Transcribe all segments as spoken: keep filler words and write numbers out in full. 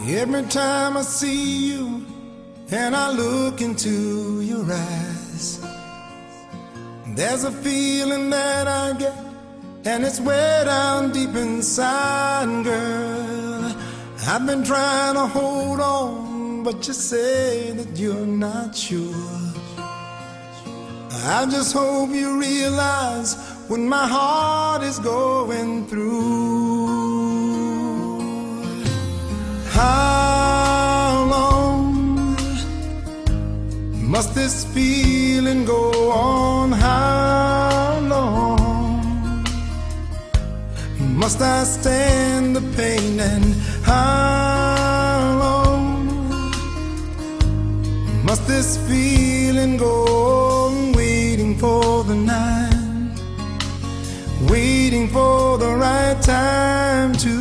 Every time I see you and I look into your eyes, there's a feeling that I get, and it's way down deep inside, girl. I've been trying to hold on, but you say that you're not sure. I just hope you realize what my heart is going through. How long must this feeling go on? How long must I stand the pain? And how long must this feeling go on? Waiting for the night, waiting for the right time to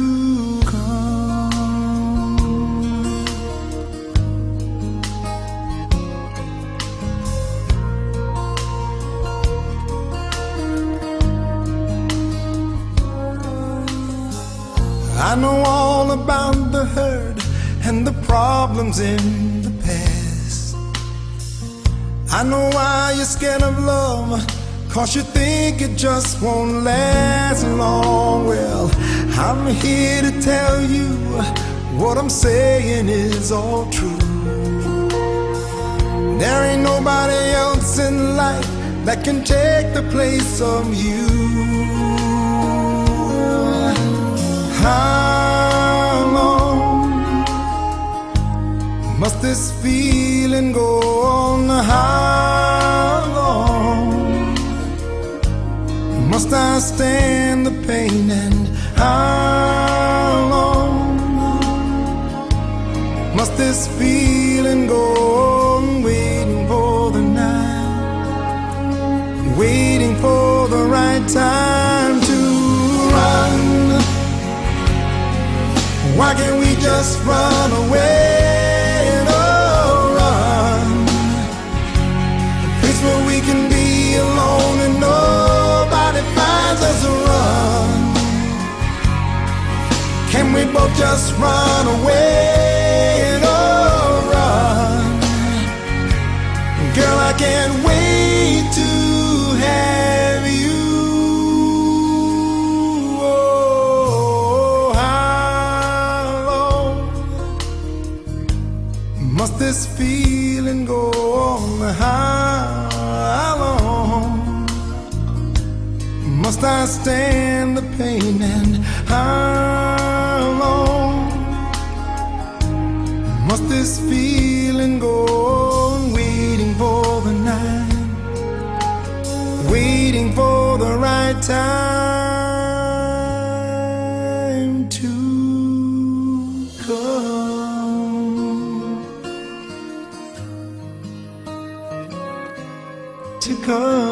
I know all about the hurt and the problems in the past. I know why you're scared of love, 'cause you think it just won't last long. Well, I'm here to tell you what I'm saying is all true. There ain't nobody else in life that can take the place of you. How long must this feeling go on? How long must I stand the pain? And how long must this feeling go on? Waiting for the night, waiting for the right time to run. Why can't we just run away? Oh, run. A place where we can be alone and nobody finds us. Run. Can we both just run away? Oh, run. Girl, I can't wait to have you. Must this feeling go on? How long must I stand the pain? And how long must this feeling go on? Waiting for the night, waiting for the right time to come. To come.